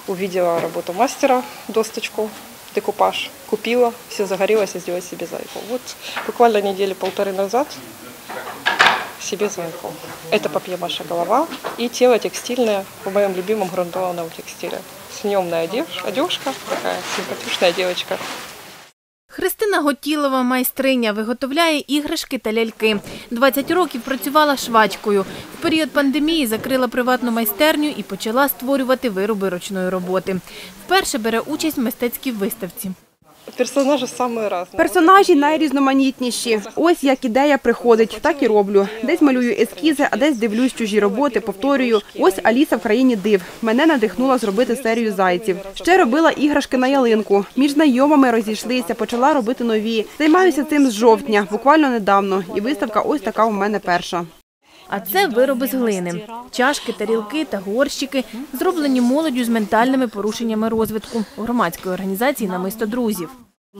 увидела работу мастера, досточку, декупаж, купила, все загорелось, и сделать себе зайку. Вот буквально недели полторы назад себе зайку. Это папье-маше голова и тело текстильное в моем любимом грунтованном текстиле. Съемная одежка, такая симпатичная девочка. Христина Готілова – майстриня, виготовляє іграшки та ляльки. 20 років працювала швачкою. В період пандемії закрила приватну майстерню і почала створювати вироби ручної роботи. Вперше бере участь в мистецькій виставці. Персонажі самі різні. Персонажі найрізноманітніші. Ось як ідея приходить, так і роблю. Десь малюю ескізи, а десь дивлюсь чужі роботи, повторюю. Ось Аліса в країні див. Мене надихнула зробити серію зайців. Ще робила іграшки на ялинку. Між знайомими розійшлися, почала робити нові. Займаюся цим з жовтня, буквально недавно. І виставка ось така у мене перша. А це вироби з глини. Чашки, тарілки та горщики, зроблені молоддю з ментальними порушеннями розвитку у громадської організації «Намисто друзів».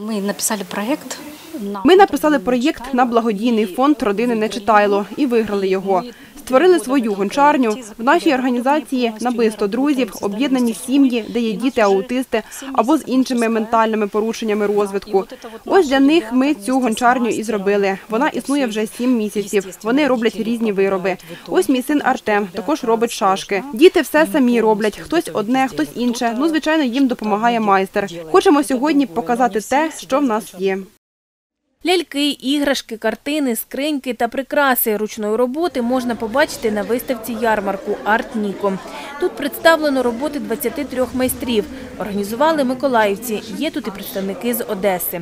Ми написали проєкт на благодійний фонд родини Нечитайло і виграли його. Створили свою гончарню. В нашій організації «Намисто друзів» об'єднані сім'ї, де є діти-аутисти або з іншими ментальними порушеннями розвитку. Ось для них ми цю гончарню і зробили. Вона існує вже 7 місяців. Вони роблять різні вироби. Ось мій син Артем також робить шашки. Діти все самі роблять. Хтось одне, хтось інше. Ну, звичайно, їм допомагає майстер. Хочемо сьогодні показати те, що в нас є. Ляльки, іграшки, картини, скриньки та прикраси ручної роботи можна побачити на виставці ярмарку «Арт Ніко». Тут представлено роботи 23 майстрів. Організували миколаївці. Є тут і представники з Одеси.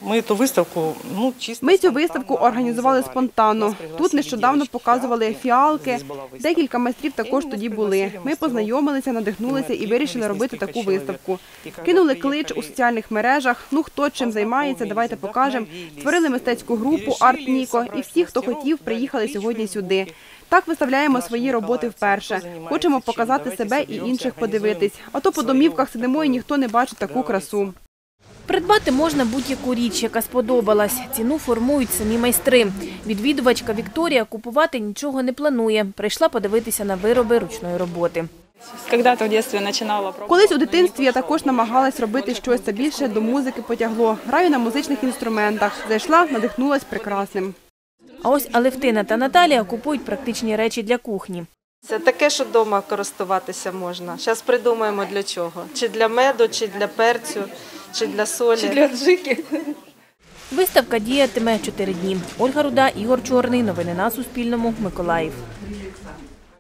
Ми цю виставку організували спонтанно. Тут нещодавно показували фіалки. Декілька майстрів також тоді були. Ми познайомилися, надихнулися і вирішили робити таку виставку. Кинули клич у соціальних мережах. Ну, хто чим займається, давайте покажемо. Створили мистецьку групу «Арт Ніко» і всі, хто хотів, приїхали сьогодні сюди. Так виставляємо свої роботи вперше. Хочемо показати себе і інших подивитись. А то по домівках сидимо і ніхто не бачить таку красу. Придбати можна будь-яку річ, яка сподобалась. Ціну формують самі майстри. Відвідувачка Вікторія купувати нічого не планує. Прийшла подивитися на вироби ручної роботи. Колись у дитинстві я також намагалась робити щось, та більше до музики потягло. Граю на музичних інструментах. Зайшла, надихнулась прекрасним. А ось Алевтина та Наталія купують практичні речі для кухні. Це таке, що вдома користуватися можна. Зараз придумаємо для чого. Чи для меду, чи для перцю, чи для солі. Чи для джики. Виставка діятиме 4 дні. Ольга Руда, Ігор Чорний. Новини на Суспільному. Миколаїв.